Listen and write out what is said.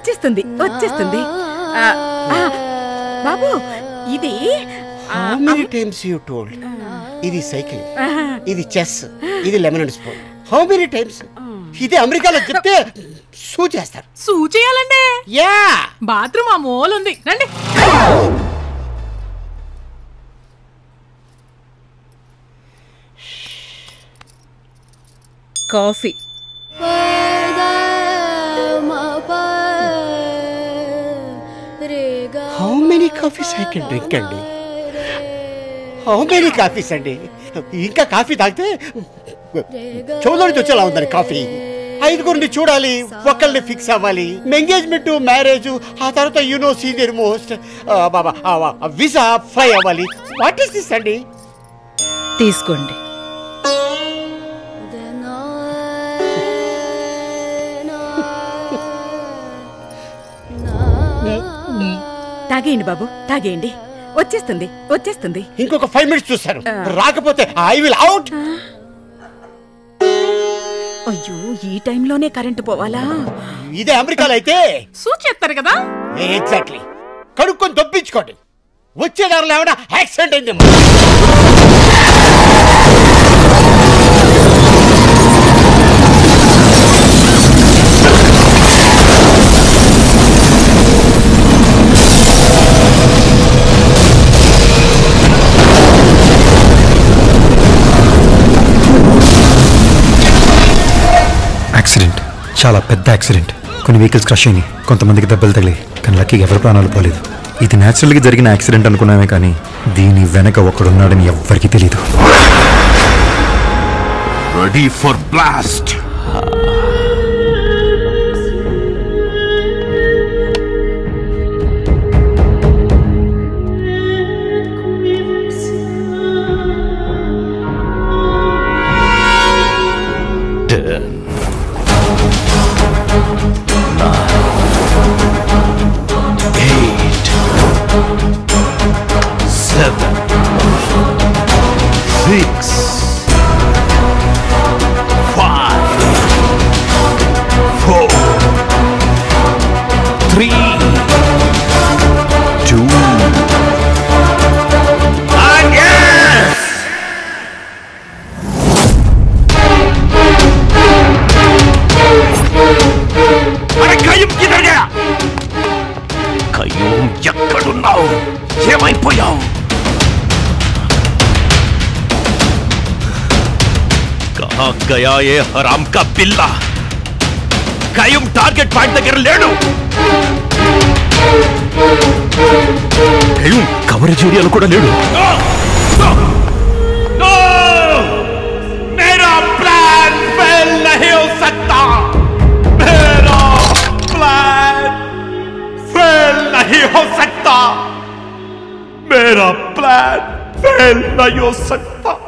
వచ్చేస్తుంది వచ్చేస్తుంది. బాబు ఇది How many times you told? ఇది సైకిల్, ఇది చెస్, ఇది lemon spoon. How many times? ఇది అమెరికాలో చెప్తే సూ చేస్తారు. సూ చేయాలండి? యా, బాత్రూమ్ ఆ మూల ఉంది, రండి. Coffee. How many coffees I can drink అండి? How many coffees అండి? ఇంకా కాఫీ తాగితే చౌదరికి వచ్చేలా ఉందండి కాఫీ. 5గురిని చూడాలి, ఒకళ్ళని ఫిక్స్ అవ్వాలి, ఎంగేజ్మెంట్, మ్యారేజ్, ఆ తర్వాత you know senior most visa fly అవ్వాలి. వాట్ ఈస్ దిస్ అండి? తీసుకోండి. తాగేయండి బాబు, తాగేయండి. వచ్చేస్తుంది వచ్చేస్తుంది. ఇంకొక 5 minutes చూస్తారు, రాకపోతే ఐ విల్ అవుట్. అయ్యో, ఈ టైంలోనే కరెంటు పోవాలా? ఇదే అమెరికాలో అయితే సూచేస్తారు కదా. ఎగ్జాక్ట్లీ. కడుక్కొని దొప్పించుకోండి. వచ్చే దారిలో ఏమైనా యాక్సిడెంట్ అయింది. యాక్సిడెంట్, చాలా పెద్ద యాక్సిడెంట్. కొన్ని వెహికల్స్ క్రష్ అయినాయి, కొంతమందికి దెబ్బలు తగిలాయి, కానీ లక్కీగా ఎవరి ప్రాణాలు పోలేదు. ఇది న్యాచురల్గా జరిగిన యాక్సిడెంట్ అనుకున్నామే, కానీ దీని వెనక ఒకడున్నాడని ఎవ్వరికీ తెలీదు. Ready for blast. ఎక్కడున్నావు? ఏమైపోయావు? కహా గయా ఏ హరాం కా పిల్లా? కయ్యూం టార్గెట్ పాయింట్ దగ్గర లేడు. కయ్యూం కవరేజ్ ఏరియాలో కూడా లేడు. मेरा प्लान फेल नहीं हो सकता. मेरा प्लान फेल नहीं हो सकता. मेरा प्लान फेल नहीं हो सकता.